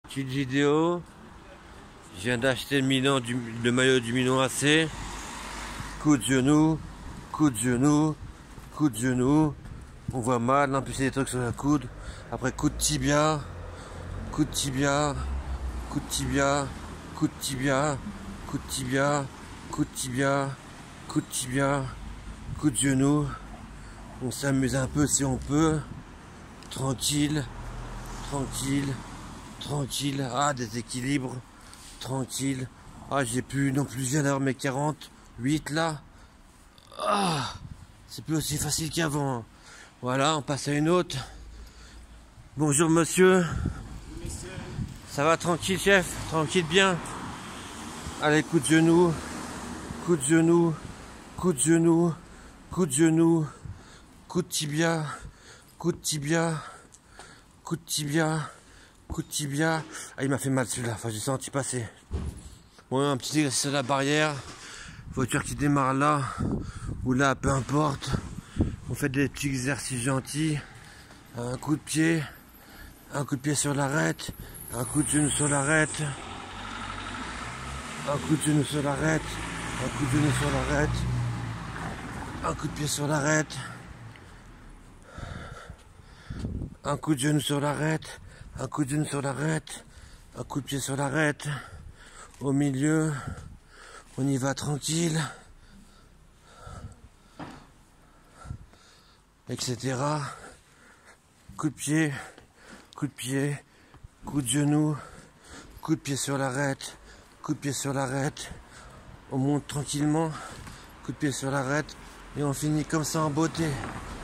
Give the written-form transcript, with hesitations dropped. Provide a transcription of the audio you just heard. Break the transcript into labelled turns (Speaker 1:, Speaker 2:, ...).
Speaker 1: Petite vidéo. Je viens d'acheter le maillot du Milan AC. Coup de genou, coup de genou, coup de genou. On voit mal, en plus il y a des trucs sur la coude. Après coup de tibia, coup de tibia, coup de tibia, coup de tibia, coup de tibia, coup de tibia, coup de tibia, coup de genou. On s'amuse un peu si on peut. Tranquille, tranquille, tranquille. Ah, déséquilibre. Tranquille. Ah, j'ai plus non plus bien d'avoir mes 48 là. Ah, c'est plus aussi facile qu'avant. Voilà, on passe à une autre. Bonjour monsieur. Ça va tranquille chef? Tranquille bien? Allez, coup de genou. Coup de genou. Coup de genou. Coup de genou. Coup de tibia. Coup de tibia. Coup de tibia. Coup de tibia. Ah, il m'a fait mal celui-là. Enfin, j'ai senti passer. Bon, un petit exercice sur la barrière. Voiture qui démarre là. Ou là, peu importe. On fait des petits exercices gentils. Un coup de pied. Un coup de pied sur l'arête. Un coup de genou sur l'arête. Un coup de genou sur l'arête. Un coup de genou sur l'arête. Un coup de pied sur l'arête. Un coup de genou sur l'arête. Un coup de genou sur l'arête. Un coup de pied sur l'arête. Au milieu. On y va tranquille. Etc. Coup de pied. Coup de pied. Coup de genou. Coup de pied sur l'arête. Coup de pied sur l'arête. On monte tranquillement. Coup de pied sur l'arête. Et on finit comme ça en beauté.